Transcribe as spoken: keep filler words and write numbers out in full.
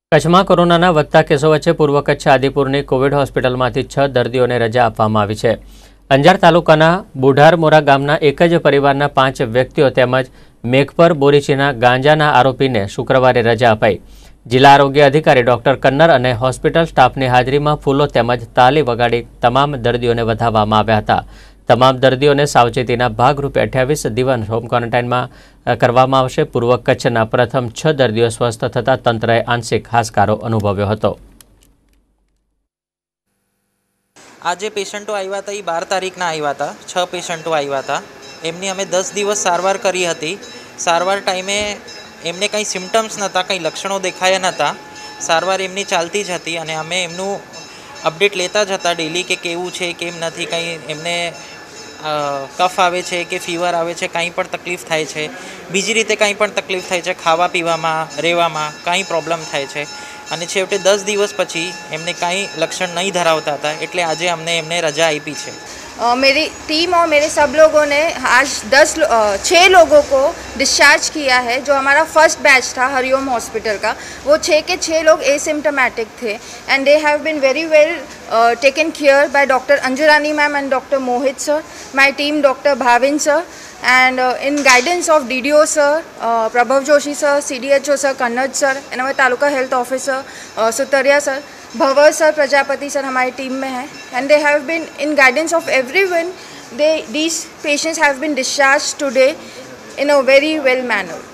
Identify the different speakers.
Speaker 1: કચ્છમાં કોરોનાના વધતા કેસો વચ્ચે પૂર્વ કચ્છ આદિપુરની કોવિડ હોસ્પિટલમાંથી છ દર્દીઓને રજા આપવામાં આવી છે. અંજાર તાલુકાના બુઢારમોરા ગામના એક જ પરિવારના પાંચ વ્યક્તિઓ તેમજ મેઘપર બોરીચીના ગાંજાના આરોપીને શુક્રવારે રજા અપાઈ. જિલ્લા આરોગ્ય અધિકારી ડોક્ટર કન્નર અને હોસ્પિટલ સ્ટાફની હાજરીમાં ફૂલો તેમજ તાલી વગાડી તમામ દર્દીઓને વધાવવામાં આવ્યા હતા. તમામ દર્દીઓને સાવચેતીના ભાગરૂપે અઠ્યાવીસ દિવસ હોમ ક્વોરન્ટાઇનમાં કરવામાં આવશે. પૂર્વ કચ્છના પ્રથમ છ દર્દીઓ સ્વસ્થ થતાં તંત્રએ આંશિક હાશકારો અનુભવ્યો હતો.
Speaker 2: આજે પેશન્ટો આવ્યા હતા એ બાર તારીખના આવ્યા હતા. છ પેશન્ટો આવ્યા હતા. એમની અમે દસ દિવસ સારવાર કરી હતી. સારવાર ટાઈમે એમને કંઈ સિમ્ટમ્સ નહોતા, કંઈ લક્ષણો દેખાયા નહોતા. સારવાર એમની ચાલતી જ હતી અને અમે એમનું અપડેટ લેતા જ હતા ડેલી કે કેવું છે, કેમ નથી, કંઈ એમને કફ આવે છે કે ફીવર આવે છે, કાંઈ પણ તકલીફ થાય છે, બીજી રીતે કાંઈ પણ તકલીફ થાય છે, ખાવા પીવામાં, રહેવામાં કાંઈ પ્રોબ્લેમ થાય છે. અને છેવટે દસ દિવસ પછી એમને કાંઈ લક્ષણ नहीं ધરાવતા હતા એટલે આજે અમને એમને રજા આપી છે.
Speaker 3: Uh, मेरी टीम और मेरे सब लोगों ने आज दस छः लोगों को डिस्चार्ज किया है. जो हमारा फर्स्ट बैच था हरिओम हॉस्पिटल का, वो छः के छः लोग एसिम्टोमेटिक थे and they have been very well taken care by doctor Anjurani ma'am and doctor Mohit sir, my team doctor Bhavin sir, and uh, in guidance of D D O sir, uh, Prabhav Joshi sir, C D H O sir, Kannad sir, and our taluka health officer uh, Sutariya sir, Bhavar sir, Prajapati sir हमारी team में है. And they have been in guidance of everyone. They these patients have been discharged today in a very well manner.